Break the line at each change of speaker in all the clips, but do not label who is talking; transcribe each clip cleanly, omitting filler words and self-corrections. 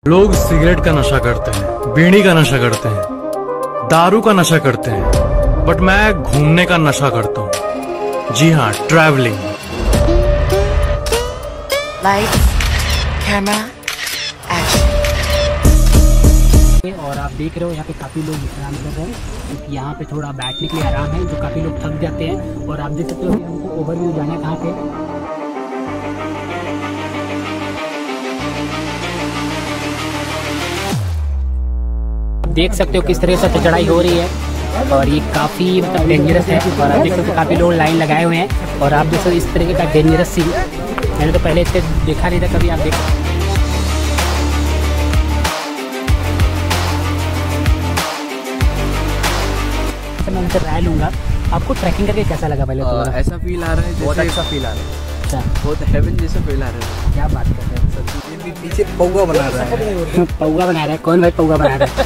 लोग सिगरेट का नशा करते हैं, बीड़ी का नशा करते हैं, दारू का नशा करते हैं, बट मैं घूमने का नशा करता हूँ। जी हाँ, ट्रैवलिंग।
Lights, camera, action.
और आप देख रहे हो यहाँ पे काफ़ी लोग विश्राम कर रहे हैं, क्योंकि यहाँ पे थोड़ा बैठने के लिए आराम है, जो काफ़ी लोग थक जाते हैं। और आप देख सकते हो हमको ओवरव्यू जाना है कहाँ पे। देख सकते हो किस तरह से चढ़ाई हो रही है, और ये काफ़ी मतलब डेंजरस है। और आप देख सकते हो काफ़ी लोग लाइन लगाए हुए हैं, और आप देख सकते हो इस तरीके का डेंजरस सीन मैंने तो पहले इसे देखा नहीं था कभी। आप देख मैं उनसे राय लूँगा, आपको ट्रैकिंग करके कैसा लगा? पहले तो
ऐसा फील आ रहा है, बहुत अच्छा फील आ रहा है, बहुत हेवन जैसा फील आ रहा है।
क्या बात कर रहे हैं सर?
पीछे पौवा बना रहा है।
पौवा बना रहा है? कौन भाई पौवा बना रहा है?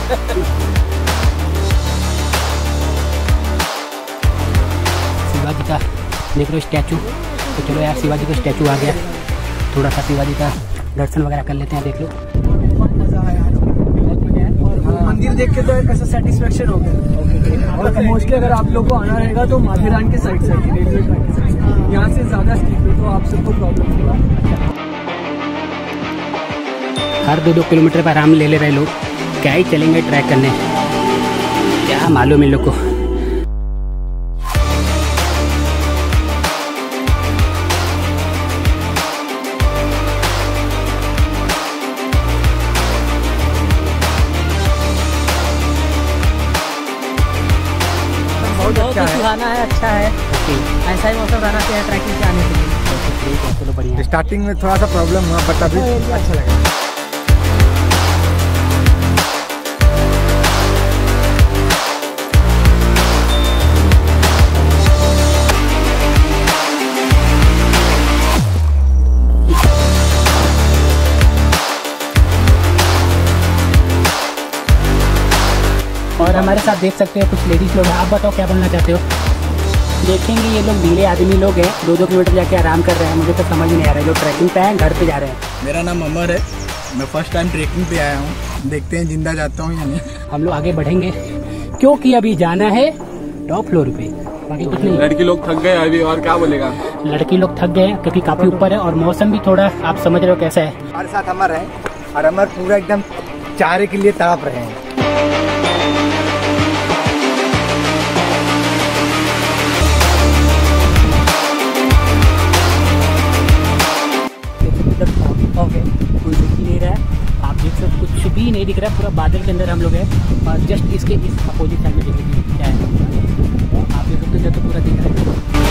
शिवाजी का देख रहे हो स्टैचू, तो चलो यार शिवाजी का स्टैचू आ गया, थोड़ा सा शिवाजी का दर्शन वगैरह कर लेते हैं। देख लो,
मजा आया, मंदिर देख के तो एक ऐसा सेटिस्फेक्शन हो गया। और मोस्टली अगर आप लोग को आना रहेगा तो माथेरान के साइड से, रेलवे ट्रैक के साइड, यहाँ से ज़्यादा स्पीड पे तो आप सबको प्रॉब्लम होगा।
हर 2-2 किलोमीटर पर आराम ले रहे लोग, क्या ही चलेंगे ट्रैक करने, क्या मालूम इन लोग को।
बहुत
सुहाना है, अच्छा है। ऐसा ही मौसम रहना चाहिए ट्रैकिंग से आने के लिए। चलो बढ़िया।
स्टार्टिंग में थोड़ा सा प्रॉब्लम हुआ, बट अभी अच्छा लगा।
और हमारे साथ देख सकते हो कुछ लेडीज लोग हैं। आप बताओ क्या बोलना चाहते हो? देखेंगे ये लोग ढीले आदमी लोग हैं, 2-2 किलोमीटर जाके आराम कर रहे हैं। मुझे तो समझ नहीं आ रहा है, लोग ट्रैकिंग पे आए घर पे जा रहे हैं।
मेरा नाम अमर है, मैं फर्स्ट टाइम ट्रैकिंग पे आया हूँ, देखते हैं जिंदा जाता हूँ या नहीं।
हम लोग आगे बढ़ेंगे क्योंकि अभी जाना है टॉप फ्लोर पे, बाकी कुछ नहीं।
लड़की लोग थक गए अभी, और क्या बोलेगा।
लड़की लोग थक गए हैं क्योंकि काफी ऊपर है, और मौसम भी थोड़ा आप समझ रहे हो कैसा है।
हमारे साथ अमर है, और अमर पूरा एकदम चारे के लिए तड़प रहे हैं।
कोई दिख ही नहीं रहा है, आप देख सकते कुछ भी नहीं दिख रहा है, पूरा बादल के अंदर हम लोग हैं। और जस्ट इसके इस अपोजिट साइड में देखिए क्या है, आप देख सकते हो तो पूरा दिख रहा है।